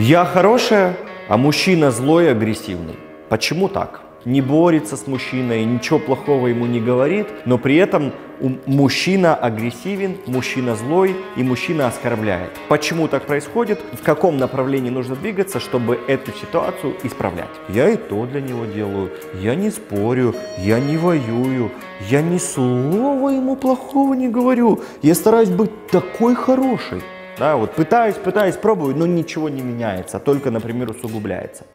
Я хорошая, а мужчина злой и агрессивный. Почему так? Не борется с мужчиной, ничего плохого ему не говорит, но при этом мужчина агрессивен, мужчина злой и мужчина оскорбляет. Почему так происходит? В каком направлении нужно двигаться, чтобы эту ситуацию исправлять? Я и то для него делаю, я не спорю, я не воюю, я ни слова ему плохого не говорю, я стараюсь быть такой хорошей. Да, вот пытаюсь, пробую, но ничего не меняется, только, например, усугубляется.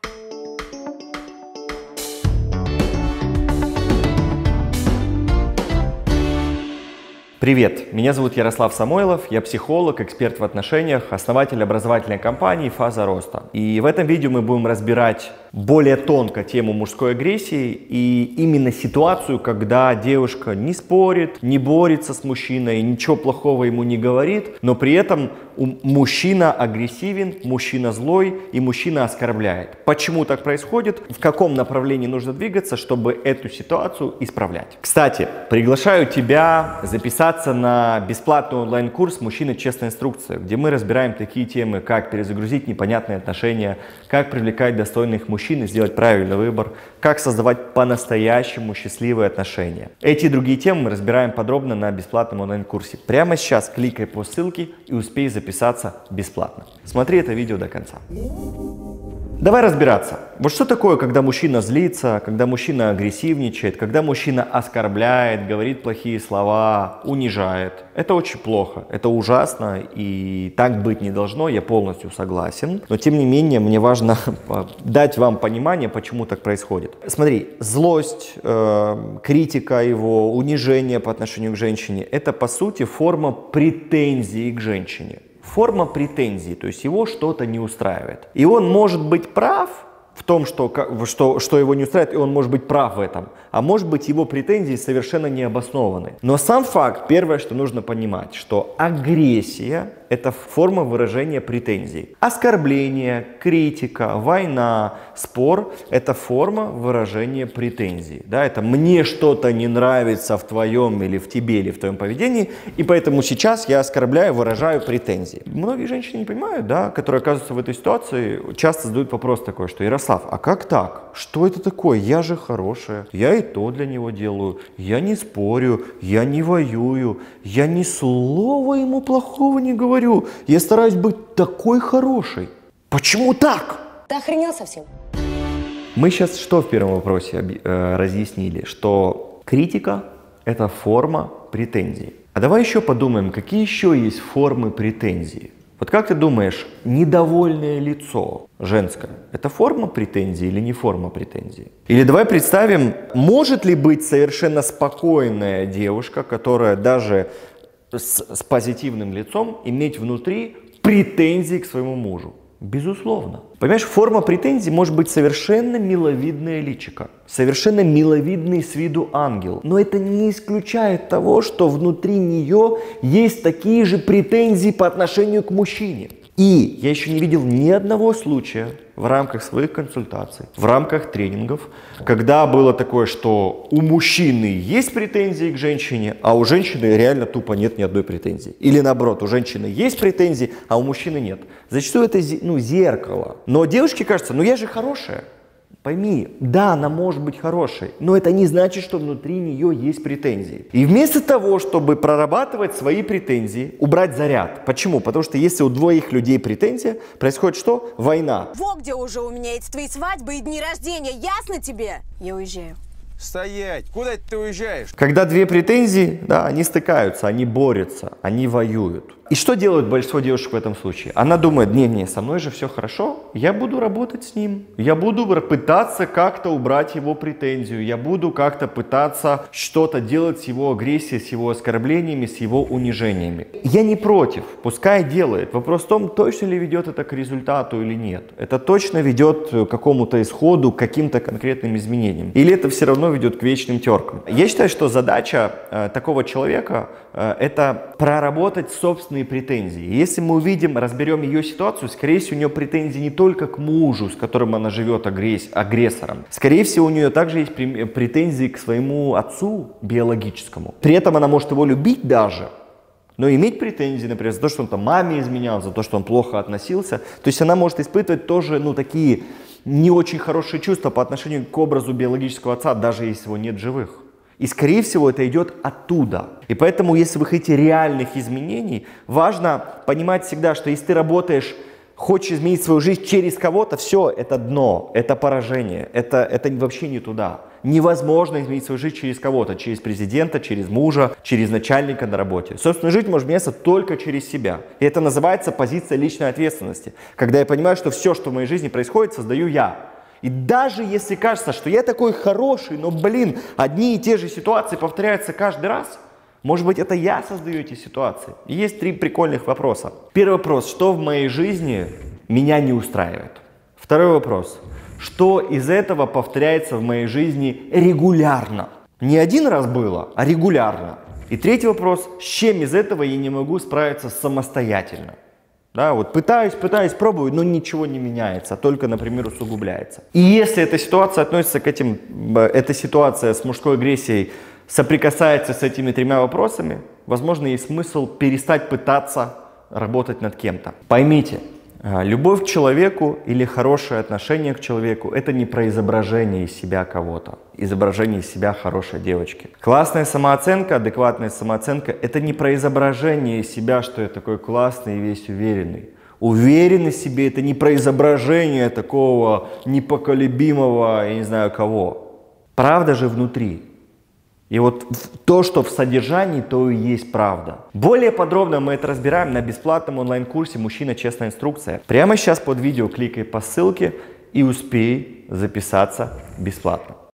Привет, меня зовут Ярослав Самойлов, я психолог, эксперт в отношениях, основатель образовательной компании «Фаза роста». И в этом видео мы будем разбирать более тонко тему мужской агрессии и именно ситуацию, когда девушка не спорит, не борется с мужчиной, ничего плохого ему не говорит, но при этом мужчина агрессивен, мужчина злой и мужчина оскорбляет. Почему так происходит? В каком направлении нужно двигаться, чтобы эту ситуацию исправлять? Кстати, приглашаю тебя записаться на бесплатный онлайн-курс «Мужчина. Честная инструкция», где мы разбираем такие темы, как перезагрузить непонятные отношения, как привлекать достойных мужчин и сделать правильный выбор, как создавать по-настоящему счастливые отношения. Эти и другие темы мы разбираем подробно на бесплатном онлайн-курсе. Прямо сейчас кликай по ссылке и успей записаться бесплатно. Смотри это видео до конца. Давай разбираться. Вот что такое, когда мужчина злится, когда мужчина агрессивничает, когда мужчина оскорбляет, говорит плохие слова, унижает. Это очень плохо, это ужасно и так быть не должно, я полностью согласен. Но тем не менее мне важно дать вам понимание, почему так происходит. Смотри, злость, критика его, унижение по отношению к женщине – это по сути форма претензии к женщине. Форма претензий, то есть его что-то не устраивает. И он может быть прав в том, что его не устраивает, и он может быть прав в этом. А может быть его претензии совершенно не обоснованы. Но сам факт, первое, что нужно понимать, что агрессия – это форма выражения претензий. Оскорбление, критика, война, спор – это форма выражения претензий. Да, это мне что-то не нравится в твоем или в тебе, или в твоем поведении, и поэтому сейчас я оскорбляю, выражаю претензии. Многие женщины не понимают, да, которые оказываются в этой ситуации, часто задают вопрос такой, что Ярослав, а как так? Что это такое? Я же хорошая, я и то для него делаю, я не спорю, я не воюю, я ни слова ему плохого не говорю, я стараюсь быть такой хорошей. Почему так? Ты охренел совсем? Мы сейчас что в первом вопросе разъяснили? Что критика – это форма претензий. А давай еще подумаем, какие еще есть формы претензий. Вот как ты думаешь, недовольное лицо женское – это форма претензии или не форма претензии? Или давай представим, может ли быть совершенно спокойная девушка, которая даже с позитивным лицом иметь внутри претензии к своему мужу? Безусловно. Понимаешь, форма претензий может быть совершенно миловидное личико, совершенно миловидный с виду ангел. Но это не исключает того, что внутри нее есть такие же претензии по отношению к мужчине. И я еще не видел ни одного случая в рамках своих консультаций, в рамках тренингов, когда было такое, что у мужчины есть претензии к женщине, а у женщины реально тупо нет ни одной претензии. Или наоборот, у женщины есть претензии, а у мужчины нет. Зачастую это зеркало. Но девушке кажется, я же хорошая. Пойми, да, она может быть хорошей, но это не значит, что внутри нее есть претензии. И вместо того, чтобы прорабатывать свои претензии, убрать заряд. Почему? Потому что если у двоих людей претензия, происходит что? Война. Вот где уже у меня эти твои свадьбы и дни рождения, ясно тебе? Я уезжаю. Стоять! Куда ты уезжаешь? Когда две претензии, да, они стыкаются, они борются, они воюют. И что делает большинство девушек в этом случае? Она думает, не, со мной же все хорошо, я буду работать с ним, я буду пытаться как-то убрать его претензию, я буду как-то пытаться что-то делать с его агрессией, с его оскорблениями, с его унижениями. Я не против, пускай делает. Вопрос в том, точно ли ведет это к результату или нет. Это точно ведет к какому-то исходу, к каким-то конкретным изменениям. Или это все равно ведет к вечным теркам. Я считаю, что задача такого человека это проработать собственные претензии. Если мы увидим, разберем ее ситуацию, скорее всего, у нее претензии не только к мужу, с которым она живет агрессором. Скорее всего, у нее также есть претензии к своему отцу биологическому. При этом она может его любить даже, Но иметь претензии, например, за то, что он там маме изменял, за то, что он плохо относился, то есть она может испытывать тоже, ну, такие не очень хорошие чувства по отношению к образу биологического отца, даже если его нет в живых. И, скорее всего, это идет оттуда. И поэтому, если вы хотите реальных изменений, важно понимать всегда, что если ты работаешь, хочешь изменить свою жизнь через кого-то, все, это дно, это поражение, это вообще не туда. Невозможно изменить свою жизнь через кого-то, через президента, через мужа, через начальника на работе. Собственно, жизнь может меняться только через себя. И это называется позиция личной ответственности. Когда я понимаю, что все, что в моей жизни происходит, создаю я. И даже если кажется, что я такой хороший, но, блин, одни и те же ситуации повторяются каждый раз, может быть, это я создаю эти ситуации. И есть 3 прикольных вопроса. Первый вопрос: что в моей жизни меня не устраивает? Второй вопрос: что из этого повторяется в моей жизни регулярно? Не один раз было, а регулярно. И третий вопрос: с чем из этого я не могу справиться самостоятельно? Да, вот пытаюсь, пробую, но ничего не меняется, только, например, усугубляется. И если эта ситуация относится к этим, эта ситуация с мужской агрессией соприкасается с этими 3 вопросами, возможно, есть смысл перестать пытаться работать над кем-то. Поймите, любовь к человеку или хорошее отношение к человеку — это не про изображение из себя кого-то, изображение из себя хорошей девочки. Классная самооценка, адекватная самооценка — это не про изображение из себя, что я такой классный и весь уверенный. Уверенность в себе — это не про изображение такого непоколебимого, я не знаю кого. Правда же внутри. И вот то, что в содержании, то и есть правда. Более подробно мы это разбираем на бесплатном онлайн-курсе «Мужчина. Честная инструкция». Прямо сейчас под видео кликай по ссылке и успей записаться бесплатно.